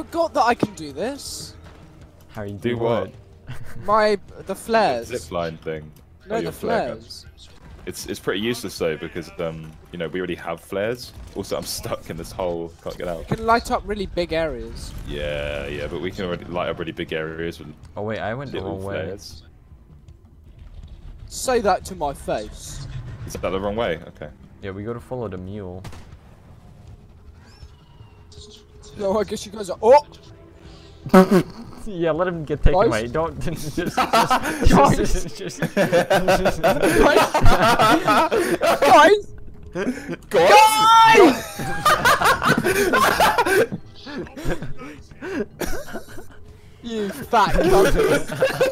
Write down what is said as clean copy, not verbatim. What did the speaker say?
forgot that I can do this. How you Do what? The flares. Zipline thing. No, your the flare gun. flares. It's pretty useless though because you know, we already have flares. Also, I'm stuck in this hole. Can't get out. You can light up really big areas. Yeah, but we can already light up really big areas with Oh wait, I went the little wrong way. flares. Say that to my face. Is that the wrong way? Okay. Yeah, we gotta follow the mule. No, I guess you guys are. Oh! Yeah, let him get taken Guys? away. Don't just Guys! Guys! You fat cunt.